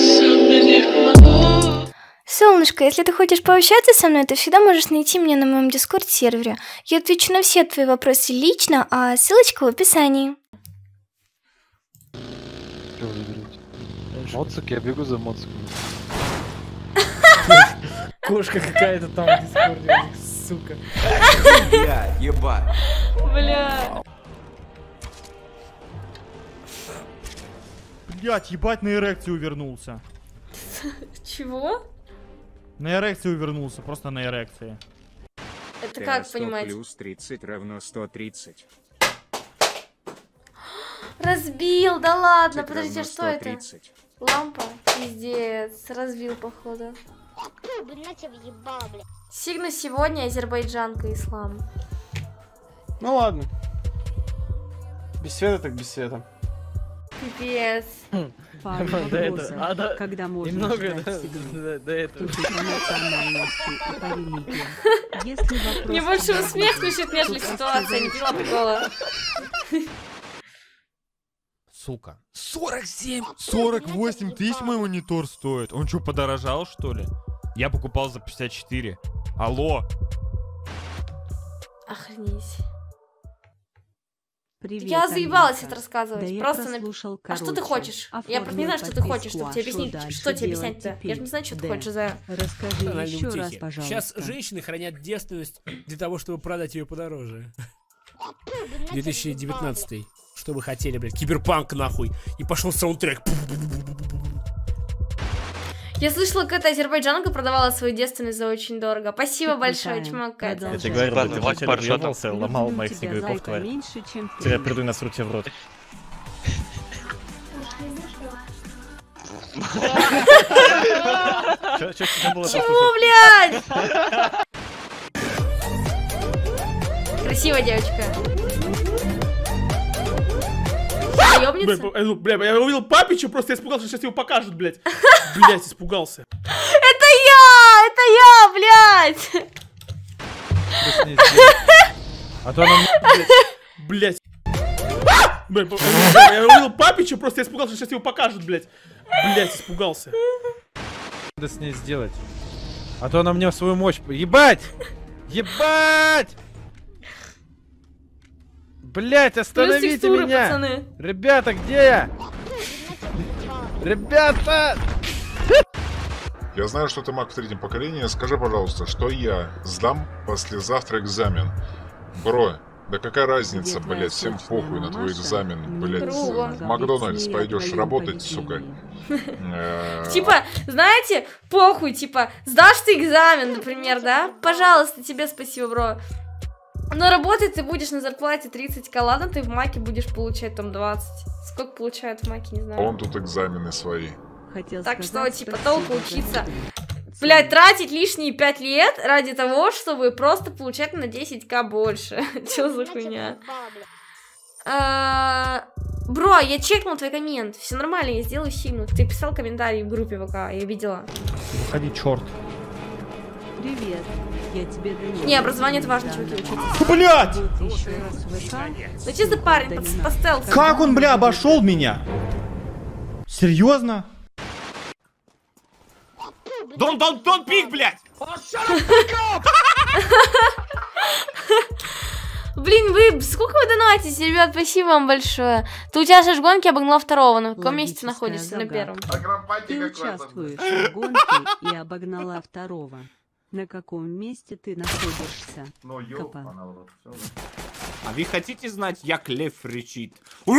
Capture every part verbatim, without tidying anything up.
Солнышко, если ты хочешь пообщаться со мной, ты всегда можешь найти меня на моем дискорд-сервере. Я отвечу на все твои вопросы лично, а ссылочка в описании. Моцик, я бегу за моциком. Кошка какая-то там в дискорде, сука. Бля, ебать. Бля. Блять, ебать, на эрекцию вернулся. Чего? На эрекцию вернулся, просто на эрекции. Это как понимать? плюс тридцать равно сто тридцать. Разбил, да ладно, подождите, что это? тридцать. Лампа? Пиздец, разбил походу. Сигна сегодня, азербайджанка, ислам. Ну ладно. Без света так без света. Пипец. Пару вопросов, а, да, когда можно немного ждать до, сигнал. до, до этого. Тут и по национальности, и по религии. Если вопрос... Мне больше смех смешит, нежели ситуация, не пила прикола. Сука. сорок семь, сорок восемь тысяч мой монитор стоит. Он что, подорожал, что ли? Я покупал за пятьдесят четыре. Алло. Охренеть. Привет, Я заебалась Алиса. это рассказывать. Да Просто я на... прослушал, А что ты хочешь? Я просто не знаю, что ты хочешь, чтобы тебе объяснить, что тебе объяснять-то. Я же не знаю, что ты хочешь за... Расскажи еще раз, пожалуйста. Сейчас женщины хранят девственность для того, чтобы продать ее подороже. две тысячи девятнадцатый. Что вы хотели, блядь? Киберпанк нахуй. И пошел саундтрек. Я слышала, какая-то азербайджанка продавала свою девственность за очень дорого. Спасибо большое, чмок, Катя. Я тебе говорил, что ты вначале въебался, ломал моих снеговиков, тварь. Теперь я приду и насру тебе в рот. Чего, блядь? Красивая девочка. Ёбнется? Бля, я увидел Папича, просто я испугался, что сейчас его покажут, блядь. Блядь, испугался. Это я! Это я, блядь! А то она... Блядь. Бля, я увидел Папича, просто я испугался, что сейчас его покажут, блядь. Блядь, испугался. Надо с ней сделать. А то она мне свою мощь... Ебать! Ебать! Блять, остановите Плюс текстуры, меня! пацаны. Ребята, где я? Ребята! Я знаю, что ты маг в третьем поколении. Скажи, пожалуйста, что я сдам послезавтра экзамен? Бро, да какая разница, блядь, всем похуй на твой экзамен, блядь. В Макдональдс пойдешь работать, сука. Типа, знаете, похуй, типа, сдашь ты экзамен, например, да? Пожалуйста, тебе спасибо, бро. Но работать ты будешь на зарплате тридцать ка, ладно, ты в маке будешь получать там двадцать. Сколько получают в маке, не знаю. Он тут экзамены свои. Хотел так сказать, что, типа, толку учиться. Блять, тратить лишние пять лет ради того, чтобы просто получать на десять ка больше. Чё за хуйня? А, бро, я чекнул твой коммент. Все нормально, я сделаю сигну. Ты писал комментарий в группе ВК, я видела. Ходи, черт. Привет. Я тебе даю. Не, образование это важно, чуваки, учиться. Блять! Ну чисто парень, по, по стелсу. Как он, бля, обошел меня? Серьезно? Дон, дон, дон, пик, блядь! Блин, вы, сколько вы донатите, ребят, спасибо вам большое. Ты у тебя же гонки обогнала второго, на каком месте находишься? На первом. Ты участвуешь в гонке и обогнала второго. На каком месте ты находишься? Ну, ёпа. А вы хотите знать, як лев рычит?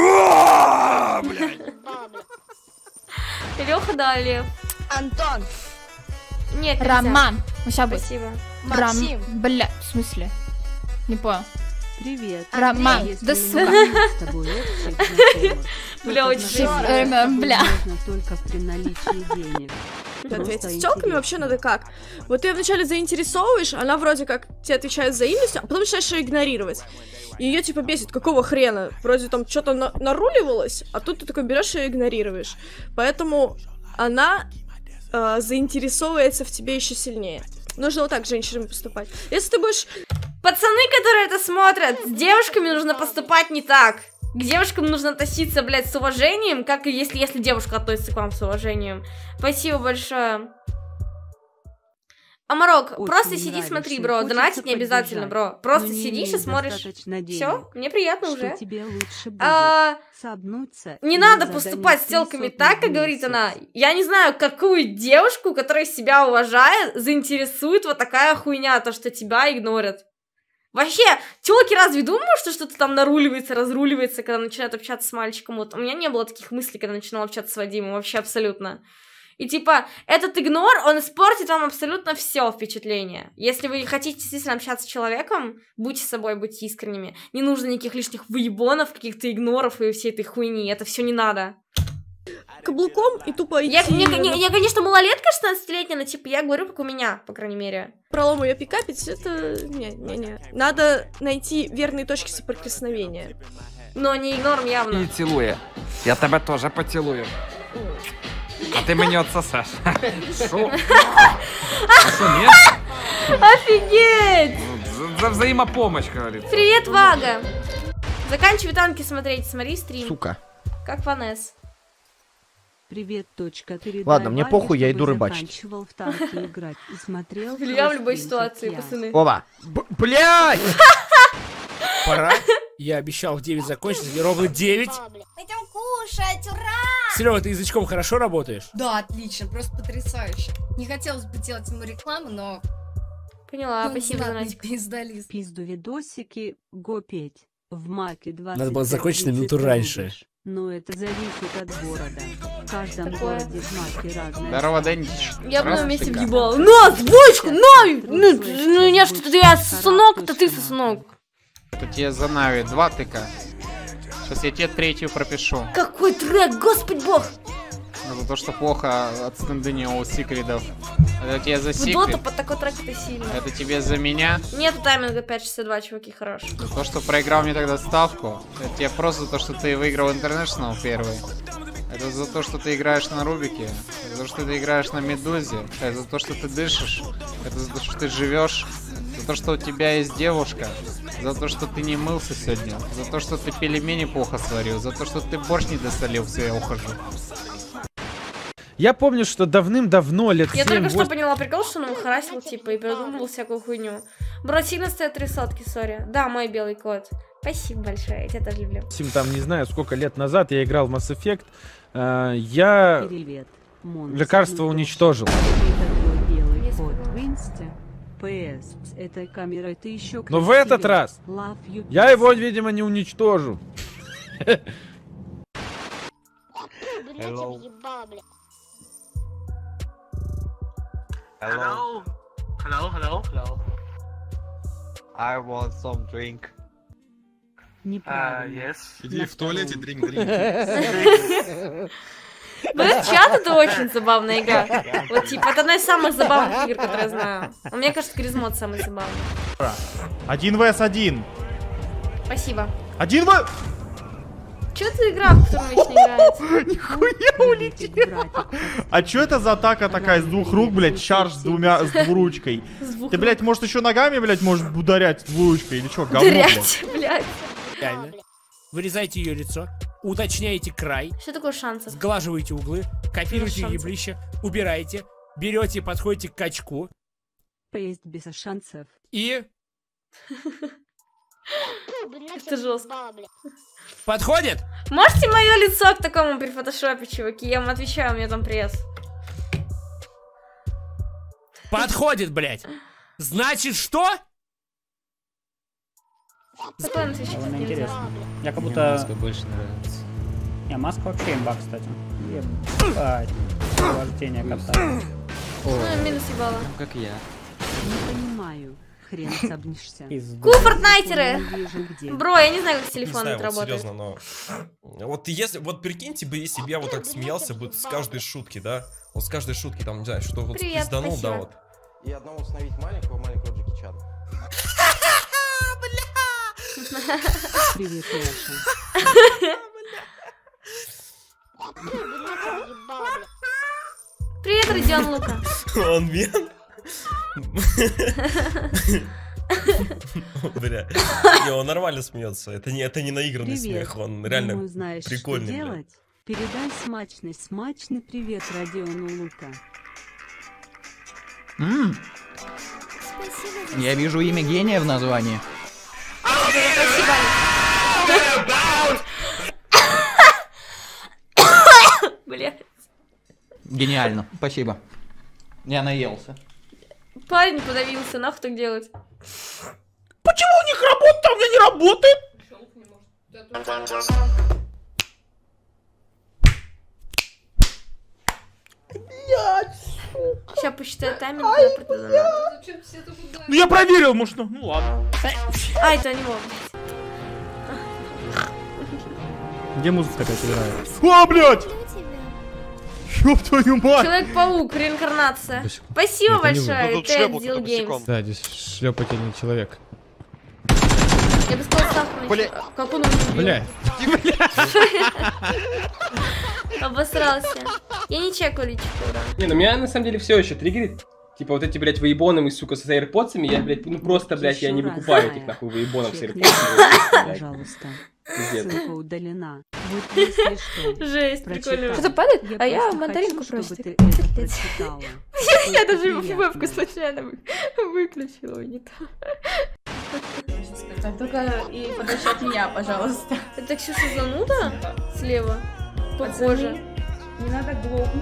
Леха, да, Лев. Антон. Нет, Роман. Ну, сейчас будет. Спасибо. Максим. Ром... Бля, в смысле? Не понял. Привет. Роман. Да сука. Бля, очень бля. Только при наличии денег. Ответить. С тёлками вообще надо как? Вот ты её вначале заинтересовываешь, она вроде как тебе отвечает взаимностью, а потом начинаешь её игнорировать. И её типа бесит, какого хрена? Вроде там что-то на наруливалось, а тут ты такой берешь и игнорируешь. Поэтому она э, заинтересовывается в тебе еще сильнее. Нужно вот так с женщинами поступать. Если ты будешь... Пацаны, которые это смотрят, с девушками нужно поступать не так. К девушкам нужно относиться, блядь, с уважением, как и если, если девушка относится к вам с уважением. Спасибо большое. Амарок, очень просто сиди, смотри, бро, донатить не обязательно, бро. Просто не сидишь и смотришь. Все, мне приятно уже. Тебе лучше будет а, не надо поступать с телками так, как говорит она. Я не знаю, какую девушку, которая себя уважает, заинтересует вот такая хуйня, то, что тебя игнорят. Вообще, тёлки разве думают, что что-то там наруливается, разруливается, когда начинают общаться с мальчиком? Вот у меня не было таких мыслей, когда начинала общаться с Вадимом, вообще абсолютно. И типа, этот игнор, он испортит вам абсолютно все впечатление. Если вы хотите действительно общаться с человеком, будьте собой, будьте искренними. Не нужно никаких лишних выебонов, каких-то игноров и всей этой хуйни, это все не надо. Каблуком и тупо идти... Я, я, я, я, конечно, малолетка шестнадцатилетняя, но типа я говорю, как у меня, по крайней мере. Пролом ее пикапить, это... Не-не-не. Надо найти верные точки соприкосновения. Но не игнором явно. Не целуя. Я тебя тоже поцелую. А ты мне отсосешь. Шо? А что, нет? Офигеть! За взаимопомощь, говорится. Привет, Вага! Заканчивай танки смотреть, смотри стрим. Сука. Как Ванесс. Привет, точка. Ты ладно, мне похуй, я иду рыбачить. В танки играть и смотрел. Я в любой ситуации, пацаны. Оба. Блядь! Пора. Я обещал в девять закончить, и ровно девять. Пойдем кушать, ура! Серега, ты язычком хорошо работаешь? Да, отлично, просто потрясающе. Не хотелось бы делать ему рекламу, но... Поняла, ну, спасибо за донатик. Пизду видосики, го петь. В маке двадцать. Надо было закончить на минуту раньше. Но это зависит от города. В каждом Такое. городе в маке разное. Здорово, Дэнич. Я бы на месте въебала. На, сбочку, на! Ну, ну, не, что-то я сосунок, то ты сосунок. Это тебе за Нави два тыка. Сейчас я тебе третью пропишу. Какой трек, господь бог! За то, что плохо от стендынио секретов. Это тебе за секрет. Дота под такой трек это сильно. Это тебе за меня. Нету тайминга пять шестьдесят два, чуваки, хорош. За то, что проиграл мне тогда ставку. Это тебе просто за то, что ты выиграл International первый. Это за то, что ты играешь на Рубике. Это за то, что ты играешь на Медузе. Это за то, что ты дышишь. Это за то, что ты живешь. За то, что у тебя есть девушка. За то, что ты не мылся сегодня. За то, что ты пельмени плохо сварил. За то, что ты борщ не досолил, все, я ухожу. Я помню, что давным-давно, лет Я семь, только что поняла прикол, что он харасил, типа, и придумывал всякую хуйню. Буратино стоит три сотки, сори. Да, мой белый кот. Спасибо большое, я тебя тоже люблю. Там, не знаю, сколько лет назад я играл в Mass Effect. Э, я Привет, лекарство уничтожил. ПС, эта камера, ты еще Но в этот раз я его, видимо, не уничтожу. Hello. Hello. Hello, hello, hello. I want some drink. Uh, yes. Иди в туалете, дринк, дринк. Ну, этот чат это очень забавная игра. Вот, типа, это одна из самых забавных игр, которые я знаю. А мне кажется, Гризмод самый забавный. Один вэс один. Спасибо. Один вэ... Чё это игра, в которую вечно играется? Нихуя улетел. А чё это за атака такая с двух рук, блядь, шарж с двумя, с двуручкой? Ты, блядь, может еще ногами, блядь, можешь ударять двуручкой или чё, говно, блядь? блядь. Реально. Вырезайте ее лицо, уточняете край. Что такое шансы? Сглаживаете углы, копируете еблище, убираете, берете, подходите к качку. Поесть без шансов. И... Это жестко. Подходит? Можете мое лицо к такому при фотошопе, чуваки? Я вам отвечаю, у меня там пресс. Подходит, блядь. Значит, что? Довольно интересно. Я как будто... Маска больше нравится. Не, маска вообще имба, кстати. Ебать. Вождение кота. Ну, минус ебало. Как я. Не понимаю. Хрен сабнишься. Ку, фортнайтеры! Бро, я не знаю, как с телефоном это работает. Серьезно, но... Вот если... Вот прикиньте бы, если бы я вот так смеялся бы с каждой шутки, да? Вот с каждой шутки, там, не знаю, что вот пизданул, да, вот. И одного установить маленького, маленького Джеки Чана. Привет, Яша. Привет, Родион Лука. Он мен. Бля. Не, он нормально смеется. Это не, это не наигранный Привет. смех, он реально Думаю, знаешь, прикольный. что бля. делать? Передай смачный, смачный привет Родиону Лука. М, Я вижу имя гения в названии. Блядь. Гениально, спасибо. Я наелся. Парень подавился, нахуй так делать. Почему у них работает, а у меня не работает? Сейчас посчитаю тайминг, когда продадут. Ну я проверил, может, ну, ну ладно. А, это не мог. Где музыка опять играет? О, блядь! Ёб твою мать! Человек-паук, реинкарнация. Спасибо Это не вы. большое, Ну, тут ты шлепок отдел только Геймс. босиком. Да, здесь шлепательный человек. Я бы сказал, ставку Бля. начала. Как он убил? Бля. Обосрался. Я не чекаю личико, ура. Не, ну меня на самом деле все еще триггерит. Типа вот эти, блядь, выебоны, сука, с AirPods'ами, я, блядь, ну просто, блядь, я не выкупаю этих, нахуй, выебонов с AirPods'ами. Пожалуйста. Пиздец. Ссылка удалена. Вот если что. Жесть, прочитай. прикольно. Что-то падает, Я а я просто мандаринку хочу, просто. чтобы ты это прочитала. Я даже приятно. вебку случайно вы- выключила, не так. Только и подальше от меня, пожалуйста. Это Ксюша зануда? Слева. Похоже. Не надо глохнуть.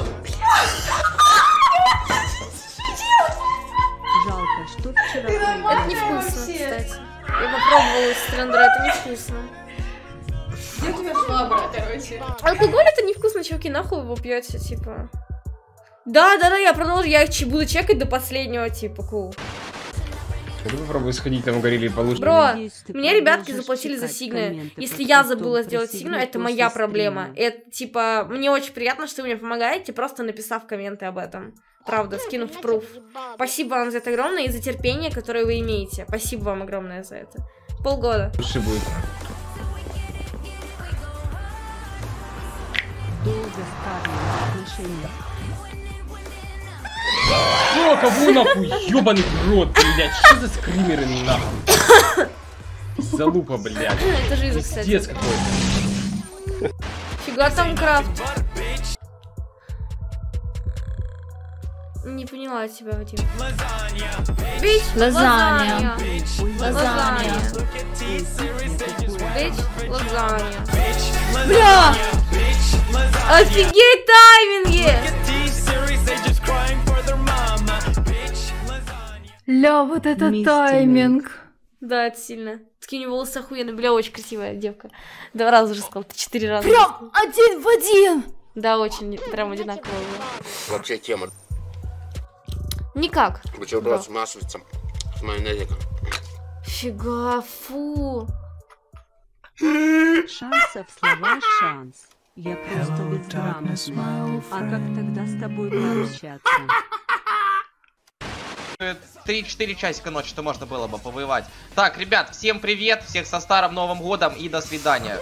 Жалко, что вчера Это невкусно, кстати. Я попробовала с трендера, это невкусно. Я тебя швабра, короче. Алкоголь это невкусно, чуваки, нахуй его пьете, типа. Да, да, да, я продолжу, я ч- буду чекать до последнего, типа, кул. Я попробую сходить там в горели получше. Бро, ты мне ребятки продолжишь заплатили за читать сигны. комменты Если под я постом забыла про сделать сигны сигну, это после моя стрима. проблема. Это, типа, мне очень приятно, что вы мне помогаете, просто написав комменты об этом. Правда, скинув пруф. Спасибо вам за это огромное и за терпение, которое вы имеете. Спасибо вам огромное за это. Полгода. Лучше будет. Долго старые отношения. О, кого нахуй? Ёбаный в рот, блядь. Что за скримеры нахуй? Залупа, блядь. Это жизнь, кстати. Пиздец какой-то. Фига там крафт. Не поняла тебя, Вадим. Бич, Лазанья. Лазанья. Лазанья. Бич, лазанья. Бля! Офигеть тайминги! Ля, вот это Мистер тайминг. Да, это сильно. Такие у него волосы охуенные. Бля, очень красивая девка. Два раза уже сказал, ты четыре раза. Прям один в один. Да, очень, прям одинаково было. Вообще тема. Никак. Бутерброд Да. с маслицем, с майонезиком. Фига, фу. Шансов слова шанс. Я просто безграмотный. А как тогда с тобой пообщаться? три-четыре часика ночи, что можно было бы повоевать. Так, ребят, всем привет, всех со Старым Новым Годом и до свидания.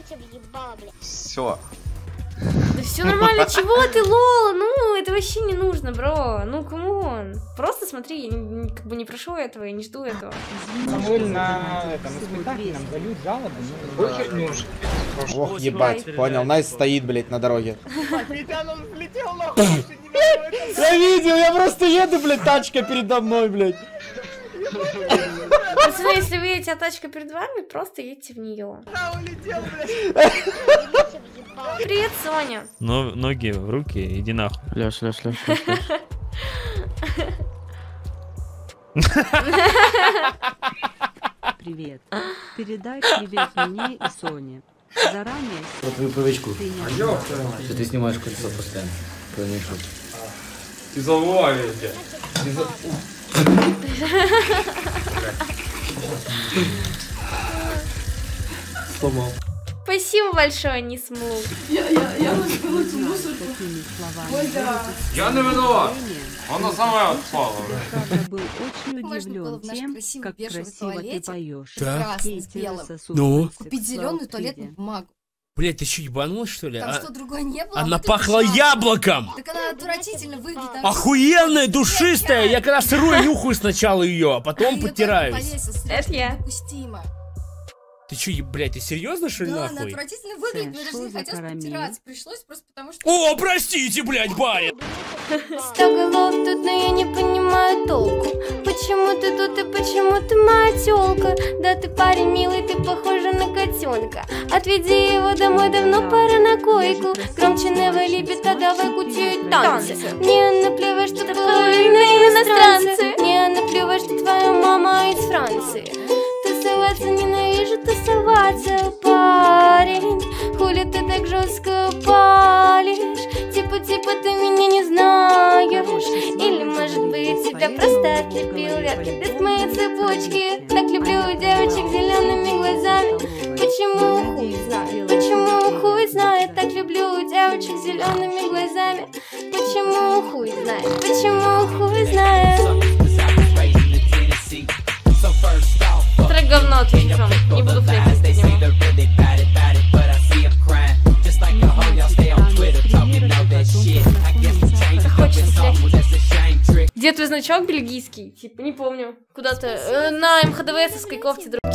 Все. Да все нормально, чего ты, лол? Ну, это вообще не нужно, бро. Ну, камон. Просто смотри, я не- не- как бы не прошу этого, я не жду этого. Самуэль на этом испытании нам дают жалобы. Очень нужно. Ох, ебать, понял, Найс стоит, блядь, на дороге. Я видел, я просто еду, блядь, тачка передо мной, блядь. Пацаны, если вы едете, а тачка перед вами, просто едьте в нее. Привет, Соня. Но, ноги в руки, иди нахуй. Лёш, Лёш, Лёш, Лёш, Лёш. Привет. Передай привет мне и Соне. Заранее. Вот твою привычку, Ты не что ты снимаешь кольцо постоянно. Твою шутку. Ты заловишься. Ты за... Сломал. Спасибо большое, не смог. Я, я, я лучше лучше мусорку. Ой, да. Я не виноват. Она сама отпала. Я был очень Можно было удивлен в наш тем, красивый как бежевый красиво ты туалетик, поешь. прекрасный, с Кейтера белым, сосудится Ну? купить в зеленую Саутфиде. туалетную бумагу. Блять, ты что, ебанулась, что ли? Там А- что, другой не было? Она Вот ты пахла пришла. яблоком! Так она отвратительно выглядит. там Охуенная, душистая! Я когда сырой нюхаю сначала ее, а потом её подтираюсь. только повесил, Это слишком я. недопустимо. Ты что, блядь, ты серьезно, что ли, Да, она нахуй? отвратительно выглядит, но я даже что не за хотела карамель? подтираться. Пришлось просто потому, что... О, простите, блядь, барин! Сто голов тут, но я не понимаю толку. Почему ты тут и почему ты моя тёлка? Да ты парень милый, ты похожа на котенка. Отведи его домой, давно пора на койку. Громче не вылепит, а давай кутить танцы. Мне наплевать, что половина иностранцы. Мне наплевать, что твоя мама из Франции. Тусоваться ненавижу, тусоваться, парень. Хули ты так жестко палишь? Типа, типа ты меня не знаешь. Или может быть тебя просто отлепил яркий блеск моей цепочки. Так люблю девочек с зелеными глазами. Почему хуй знает? Почему хуй знает? Так люблю девочек с зелеными глазами. Почему хуй знает? Почему хуй знает? Трек говно, отвечу. Не буду флексить по нему. Хочется флексить. Где твой значок бельгийский? Типа, не помню. Куда-то э, на МХДВСовской кофте.